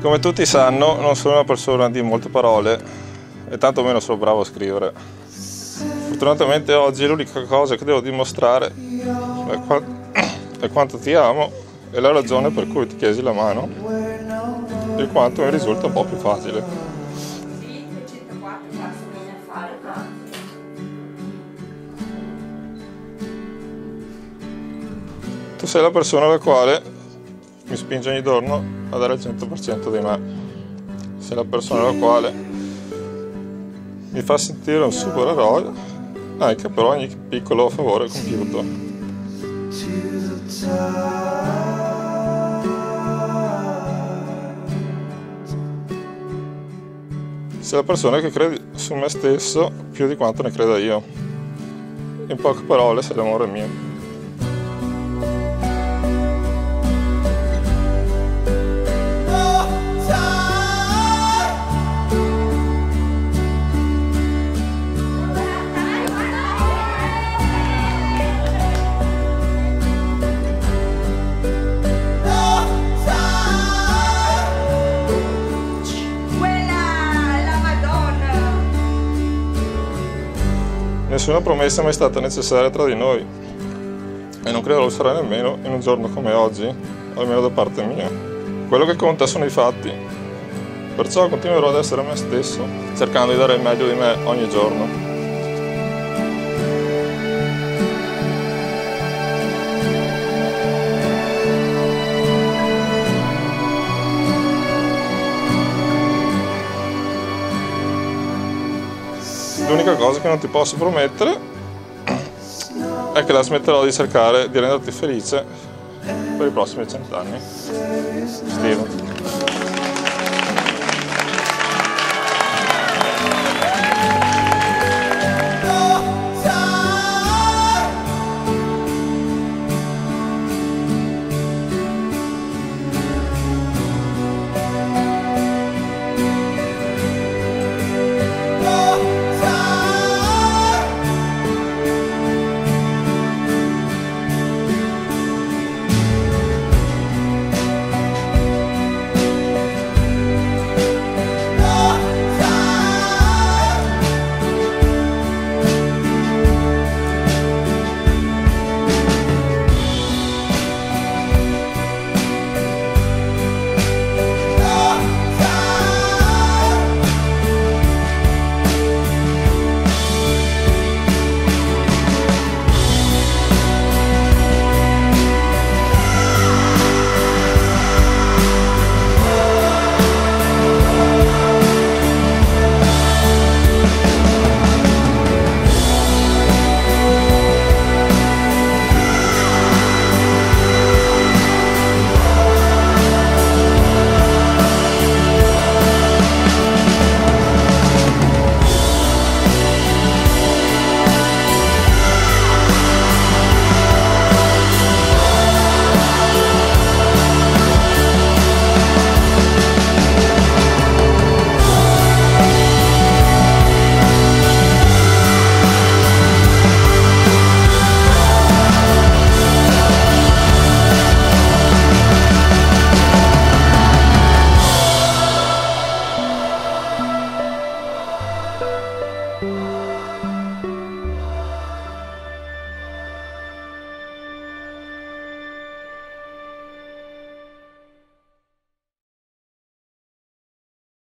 Come tutti sanno, non sono una persona di molte parole e tanto meno sono bravo a scrivere. Fortunatamente oggi l'unica cosa che devo dimostrare è quanto ti amo e la ragione per cui ti chiesi la mano, di quanto mi risulta un po' più facile. Tu sei la persona alla quale mi spinge ogni giorno a dare il 100% di me. Sei la persona alla quale mi fa sentire un supereroe anche per ogni piccolo favore compiuto. Sei la persona che crede su me stesso più di quanto ne creda io. In poche parole, sei l'amore mio. Nessuna promessa è mai stata necessaria tra di noi e non credo lo sarà nemmeno in un giorno come oggi, almeno da parte mia. Quello che conta sono i fatti, perciò continuerò ad essere me stesso, cercando di dare il meglio di me ogni giorno. L'unica cosa che non ti posso promettere è che la smetterò di cercare di renderti felice per i prossimi 100 anni. Steve.